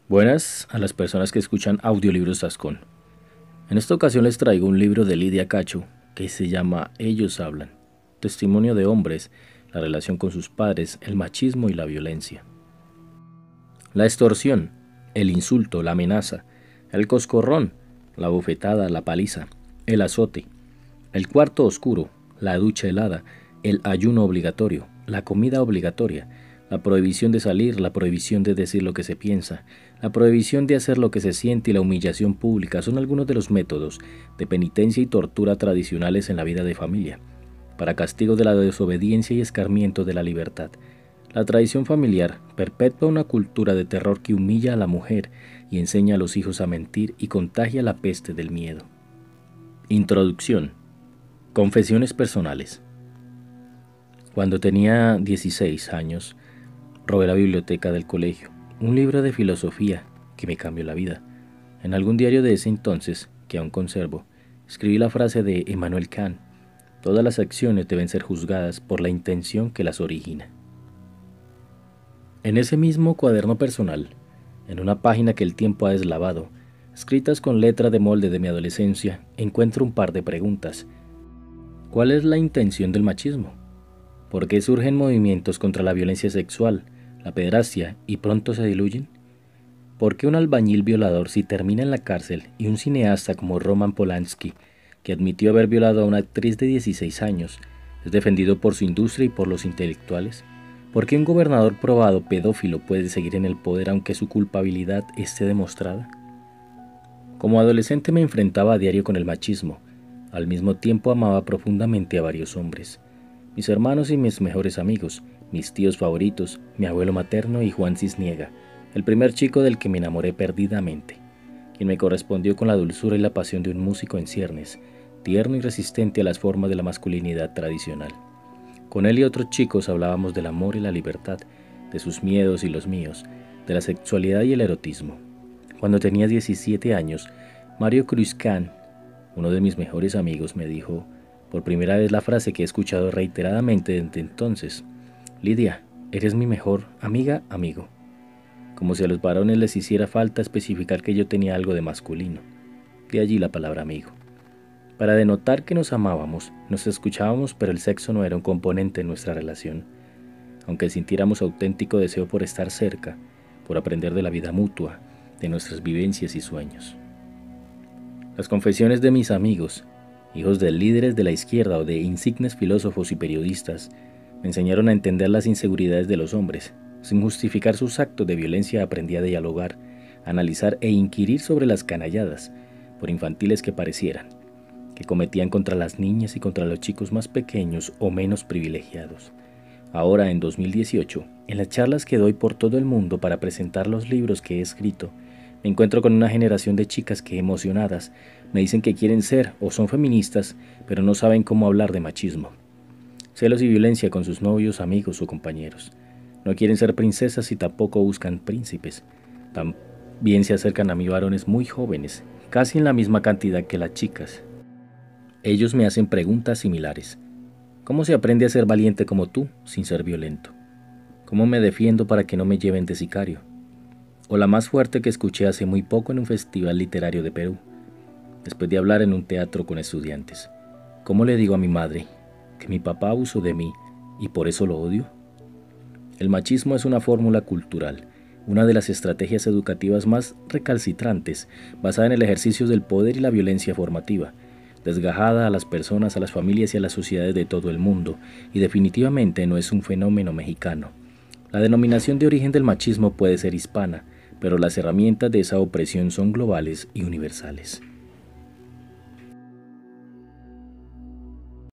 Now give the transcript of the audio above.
Buenas a las personas que escuchan Audiolibros Tascón. En esta ocasión les traigo un libro de Lidia Cacho que se llama Ellos hablan, testimonio de hombres, la relación con sus padres, el machismo y la violencia. La extorsión, el insulto, la amenaza, el coscorrón, la bofetada, la paliza, el azote, el cuarto oscuro, la ducha helada, el ayuno obligatorio, la comida obligatoria, la prohibición de salir, la prohibición de decir lo que se piensa, la prohibición de hacer lo que se siente y la humillación pública son algunos de los métodos de penitencia y tortura tradicionales en la vida de familia, para castigo de la desobediencia y escarmiento de la libertad. La tradición familiar perpetúa una cultura de terror que humilla a la mujer y enseña a los hijos a mentir y contagia la peste del miedo. Introducción. Confesiones personales. Cuando tenía 16 años, robé la biblioteca del colegio, un libro de filosofía que me cambió la vida. En algún diario de ese entonces, que aún conservo, escribí la frase de Immanuel Kant: todas las acciones deben ser juzgadas por la intención que las origina. En ese mismo cuaderno personal, en una página que el tiempo ha deslavado, escritas con letra de molde de mi adolescencia, encuentro un par de preguntas. ¿Cuál es la intención del machismo? ¿Por qué surgen movimientos contra la violencia sexual, la pederastia y pronto se diluyen? ¿Por qué un albañil violador si termina en la cárcel y un cineasta como Roman Polanski, que admitió haber violado a una actriz de 16 años, es defendido por su industria y por los intelectuales? ¿Por qué un gobernador probado pedófilo puede seguir en el poder aunque su culpabilidad esté demostrada? Como adolescente me enfrentaba a diario con el machismo. Al mismo tiempo amaba profundamente a varios hombres. Mis hermanos y mis mejores amigos, mis tíos favoritos, mi abuelo materno y Juan Cisniega, el primer chico del que me enamoré perdidamente, quien me correspondió con la dulzura y la pasión de un músico en ciernes, tierno y resistente a las formas de la masculinidad tradicional. Con él y otros chicos hablábamos del amor y la libertad, de sus miedos y los míos, de la sexualidad y el erotismo. Cuando tenía 17 años, Mario Cruzcán, uno de mis mejores amigos, me dijo por primera vez la frase que he escuchado reiteradamente desde entonces: Lidia, eres mi mejor amiga, amigo. Como si a los varones les hiciera falta especificar que yo tenía algo de masculino. De allí la palabra amigo. Para denotar que nos amábamos, nos escuchábamos, pero el sexo no era un componente en nuestra relación. Aunque sintiéramos auténtico deseo por estar cerca, por aprender de la vida mutua, de nuestras vivencias y sueños. Las confesiones de mis amigos, hijos de líderes de la izquierda o de insignes filósofos y periodistas, me enseñaron a entender las inseguridades de los hombres. Sin justificar sus actos de violencia aprendí a dialogar, a analizar e inquirir sobre las canalladas, por infantiles que parecieran, que cometían contra las niñas y contra los chicos más pequeños o menos privilegiados. Ahora, en 2018, en las charlas que doy por todo el mundo para presentar los libros que he escrito, me encuentro con una generación de chicas que, emocionadas, me dicen que quieren ser o son feministas, pero no saben cómo hablar de machismo, celos y violencia con sus novios, amigos o compañeros. No quieren ser princesas y tampoco buscan príncipes. También se acercan a mí varones muy jóvenes, casi en la misma cantidad que las chicas. Ellos me hacen preguntas similares. ¿Cómo se aprende a ser valiente como tú sin ser violento? ¿Cómo me defiendo para que no me lleven de sicario? O la más fuerte que escuché hace muy poco en un festival literario de Perú, después de hablar en un teatro con estudiantes. ¿Cómo le digo a mi madre que mi papá abusó de mí y por eso lo odio? El machismo es una fórmula cultural, una de las estrategias educativas más recalcitrantes, basada en el ejercicio del poder y la violencia formativa, desgajada a las personas, a las familias y a las sociedades de todo el mundo, y definitivamente no es un fenómeno mexicano. La denominación de origen del machismo puede ser hispana, pero las herramientas de esa opresión son globales y universales.